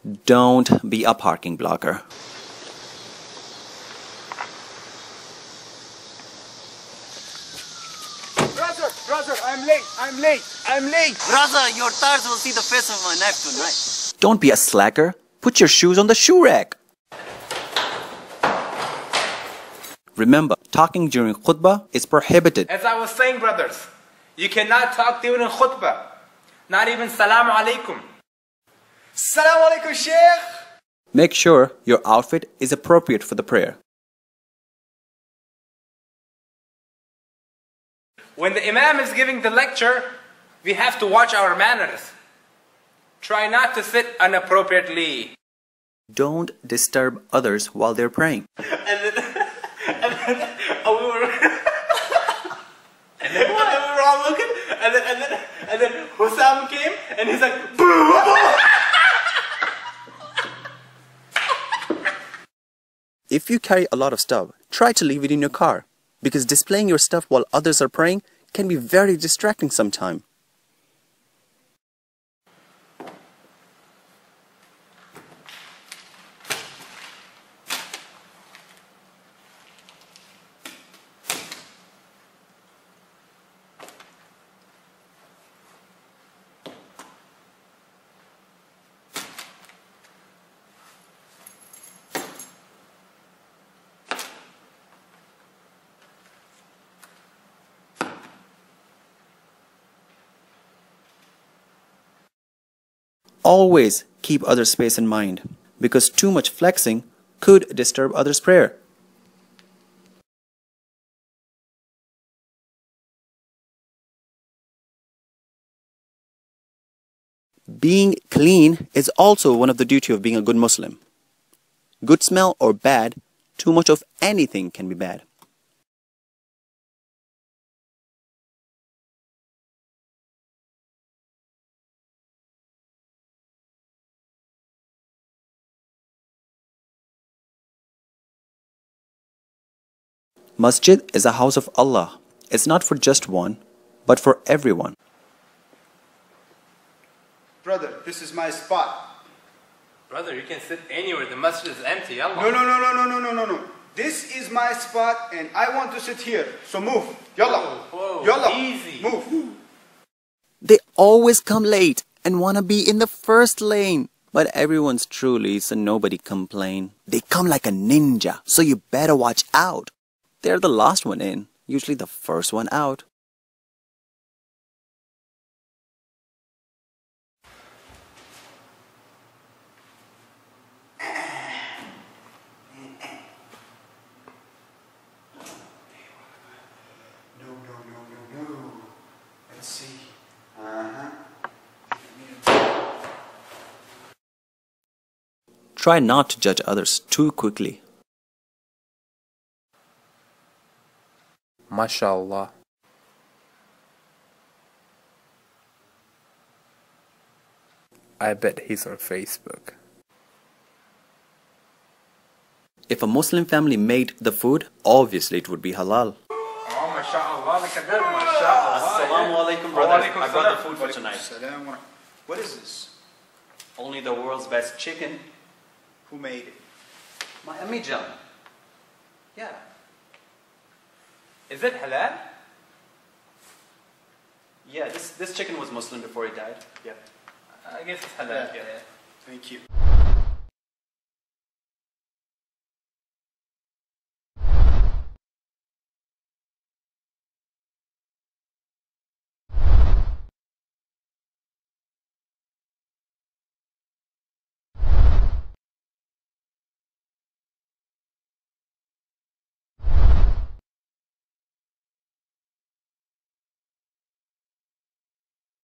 Don't be a parking blocker. Brother, I'm late. Brother, your tires will see the face of my neck tonight. Don't be a slacker. Put your shoes on the shoe rack. Remember, talking during khutbah is prohibited. As I was saying, brothers, you cannot talk during khutbah. Not even salam alaikum. Salam alaikum, Sheikh. Make sure your outfit is appropriate for the prayer. When the imam is giving the lecture, we have to watch our manners. Try not to sit inappropriately. Don't disturb others while they're praying. And then we were all looking, and then Hussam came, and he's like, boo! If you carry a lot of stuff, try to leave it in your car, because displaying your stuff while others are praying can be very distracting sometimes. Always keep others' space in mind, because too much flexing could disturb others' prayer. Being clean is also one of the duty of being a good Muslim. Good smell or bad, too much of anything can be bad. Masjid is a house of Allah. It's not for just one, but for everyone. Brother, this is my spot. Brother, you can sit anywhere. The masjid is empty. Allah. No. This is my spot and I want to sit here. So move. Yalla. Whoa, Yalla. easy. Move. They always come late and want to be in the first lane. But everyone's truly, so nobody complain. They come like a ninja, so you better watch out. They're the last one in, usually the first one out. No. Let's see. Try not to judge others too quickly. MashaAllah. I bet he's on Facebook. If a Muslim family made the food, obviously it would be halal. Oh, MashaAllah. Look at that. MashaAllah. Assalamu alaikum, brothers. I brought the food for tonight. What is this? Only the world's best chicken. Who made it? My Ammi Jan. Yeah. Is it halal? Yeah, this chicken was Muslim before he died. Yeah. I guess it's halal. Yeah. Thank you.